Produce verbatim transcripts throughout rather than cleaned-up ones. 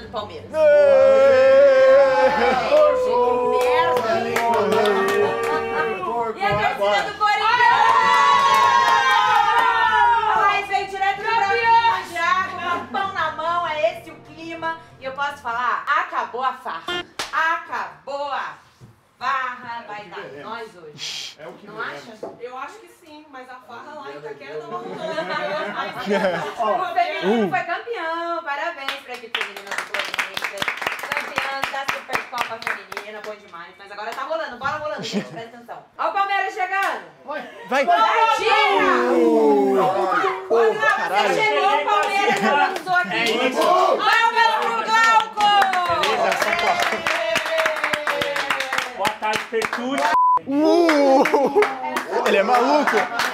do Palmeiras. E a torcida do Corinthians! Mas veio direto do Brasil já, com o pão na mão, é esse o clima. E eu posso falar, acabou a farra. Acabou a farra, vai dar nós hoje. É o que não acha? Eu acho que sim, mas a farra lá em Itaquera não rolou. O feminino foi campeão, parabéns pra equipe feminina do Corinthians. Campeão da Supercopa Feminina, bom demais. Mas agora tá rolando, bola rolando, gente, presta atenção. Ó o Palmeiras chegando. Vai! Vai, tira! Quando caralho. você chegou, o Palmeiras avançou aqui. Palmas pro Glauco! Boa tarde, Pertúcio. Uh! Ele é maluco!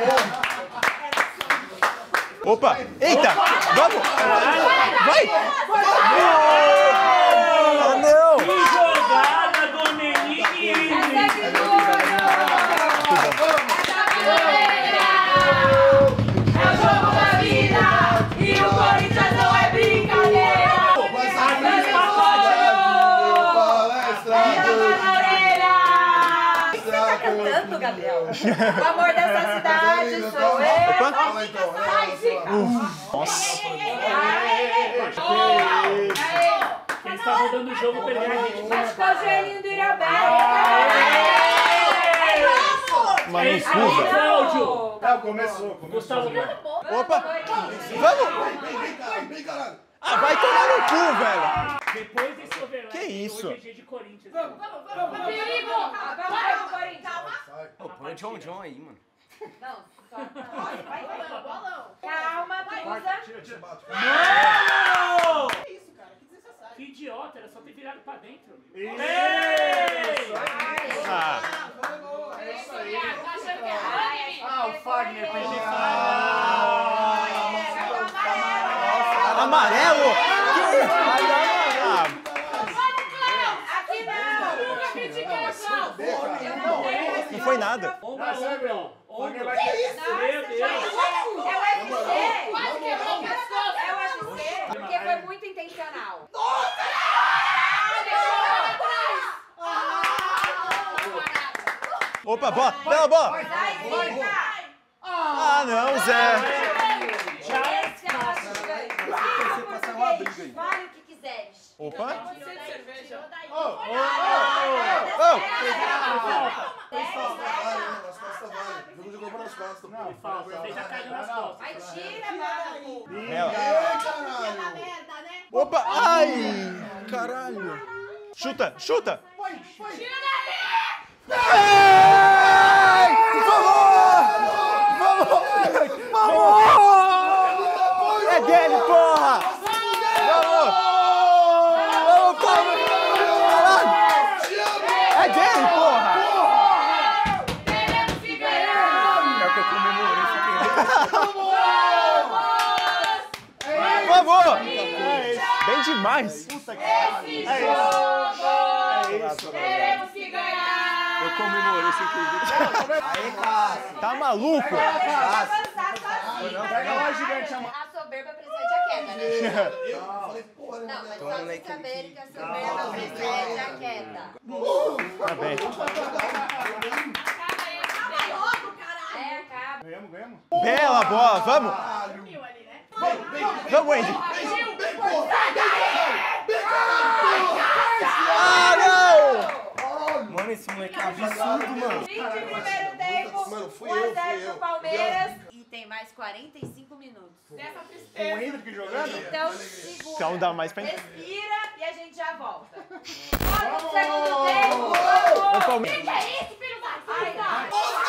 Opa! Eita! Vamos! Vai! Ah, não! Que jogada do Nenini! É o jogo da vida! E o Corinthians não é brincadeira! Cantando, Gabriel. O amor dessa cidade sou eu. Opa! Vai, Zica. Nossa! Quem está rodando o jogo perdeu a gente. Acho que é o joelhinho do Iraberto. Uma É isso, loucura! Cláudio. Não, começou, começou. Gustavo, Opa! Vamos! Ah, vai tomar no cu, velho! depois desse overlap, Que isso? hoje é dia de Corinthians. Vamos, vamos, vamos. Vamos, vamos, Corinthians. Calma. Pô, põe o John John aí, mano. Não, só. Vai, vai. Bolão, bolão. Calma, Tusa. Tira, tira, bate. Não! Que isso, cara? Que desnecessário. Que idiota, era só ter virado pra dentro. Isso. Ei! Ah, É isso aí. Ah, o Fagner pediu. amarelo! Ah, Aqui não. Nunca critiquei o Cláudio. Eu não tenho. não foi nada. Ombro, Não, sério, ombro, meu. O ombro. Fagner vai ter... Nossa, Meu Deus. gente, é o U F C. Quase quebrou o pescoço. É o U F C, porque foi muito intencional. Opa, bola! Bela bola! Vai, Zica. Ah, não, Zé! Esse é o nosso gigante. Fala português. Fale o que quiseres. Opa! Pode ser de cerveja. Ô, ô, ô, Oh! Nas costas vai. Jogo de gol nas costas. Não, Falta, você já caiu nas costas. Vai, tira, mano. Ela. caralho. Merda, né? Opa! Ai! Caralho! Chuta! Chuta! Ai! Vamos! Vamos! Vamos! É dele, porra! Vamos! Vamos, Palmeiras! Caralho! É dele, porra! Queremos que ganhar. É o que eu comemorei, fiquei. Vamos! Bem demais! Esse jogo. Queremos que ganhar. Eu comemorei sem querer. Aí, cara. Tá maluco? Pega lá, gigante. A soberba precede a queda, né? Eu falei, porra, Não, mas Toma, só moleque, pra saber que- que a soberba precede a queda. Tá bem. É, acaba. Ganhamos, ganhamos. Bela bola! Vamos! Mil ali, né? Vamos, Andy! Ah, não! Mano, esse moleque é absurdo, mano. Fim de primeiro tempo, Mano, fui um a eu, zero fui pro eu. Palmeiras. E tem mais quarenta e cinco minutos. Dessa O tristeza. Hendrick jogando? Então segura, Então dá mais pra- respira e a gente já volta. Bora no segundo tempo! O Palmeiras. Que é isso, filho da Ai, puta? tá.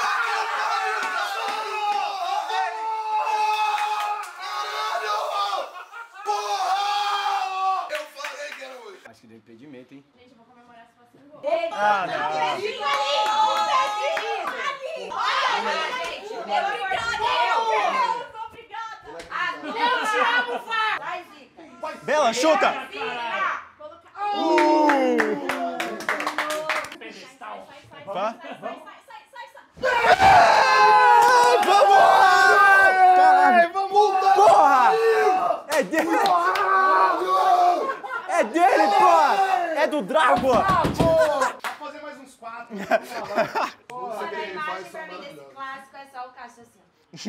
Acho que deu impedimento, hein? Gente, eu vou comemorar se fosse um gol. Ah, não. Olha, gente, eu Obrigada. Ah, não. Eu te amo, Fá. Vai, Zica. Bela, chuta! Zica. Colocar... Uh! Pedestal. Sai, sai, Vá. sai, sai, sai, sai, sai. Ah, vamos! Caralho, vamos! Porra! É dele! É dele! É do Drácula! Vamos fazer mais uns quatro. Olha, a imagem pra mim desse clássico é só o Cássio assim.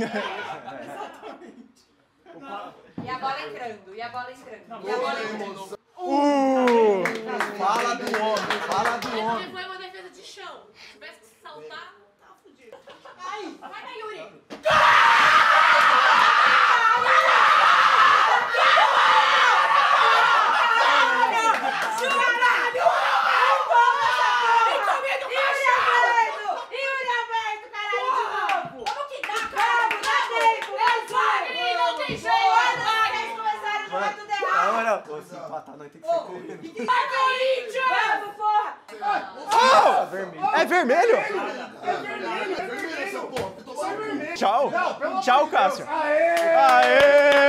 E a bola entrando, e a bola entrando, e a bola entrando. Uh! Fala do homem, fala do homem. Porque foi uma defesa de chão. Se tivesse que saltar, tava fudido. Ai, vai na Yuri. Se empatar, nós temos que ser correndo. Vamos, porra! Oh! É vermelho? É vermelho essa porra. Eu tô só vermelho. Tchau. Tchau, Cássio. Aê! Aê!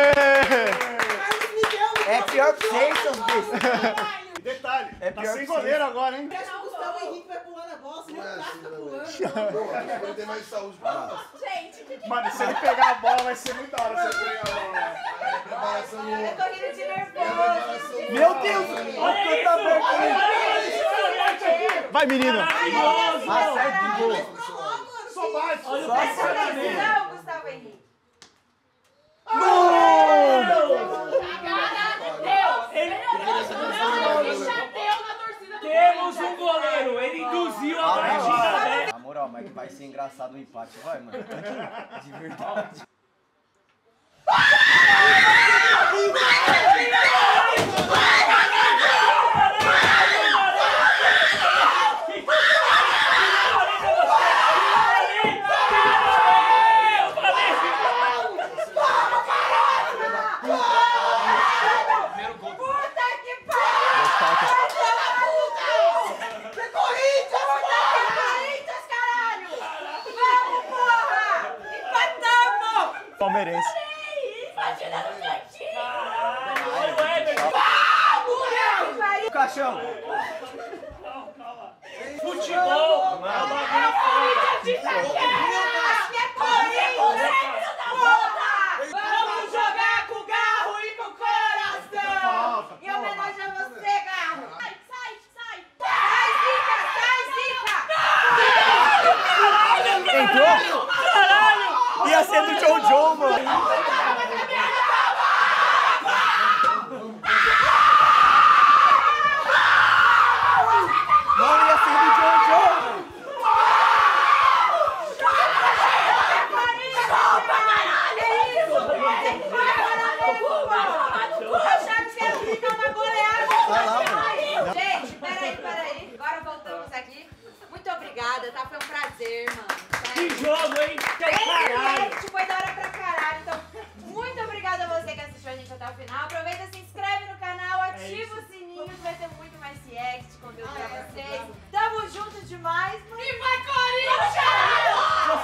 É pior que vocês, seus bestas. E detalhe, É tá pior sem que goleiro agora, hein? Acho que o Gustavo Henrique vai pular na bola, Não é não assim, tá né, pulando. Pô, a gente vai ter mais saúde pra nós. Gente, que que Mano, se ele pegar a bola, vai ser muito da hora você pegar a bola. É preparação do Eu homem. tô rindo de É nervoso. preparação do Meu homem. Deus! Olha isso! Olha isso! Vai, menina! Maravilhoso! Acerta o gol. Só bate. Olha o Só Essa pensamento. decisão, Gustavo Henrique. Ele- chateu na torcida do Temos um goleiro, ele induziu a partida, velho. Na moral, mas que vai ser engraçado o empate, vai, mano. De verdade. Puta que pariu! Corinthians, caralho! Vamos, porra! Empatamos! Palmeirense. Caralho, olha o Everton. O caixão. Futebol é um bagulho foda. Acho que é Corinthians! Porra! Vamos jogar com o Garro e com o coração! Em homenagem a você, Garro! Sai, sai, sai. Sai, Zica! Sai, Zica! Entrou? Caralho! Ia ser do John John, mano. Mano, ia ser do John John, velho. Gente, peraí, peraí. Agora voltamos aqui. Muito obrigada, tá? Foi um prazer, mano. Que Sério. jogo, hein? Caralho! Esse foi da hora pra caralho. Então, muito obrigada a você que assistiu a gente até o final. Aproveita, se inscreve no canal, ativa o sininho, vai ter muito mais react, conteúdo pra vocês. Tamo junto demais. Viva Corinthians!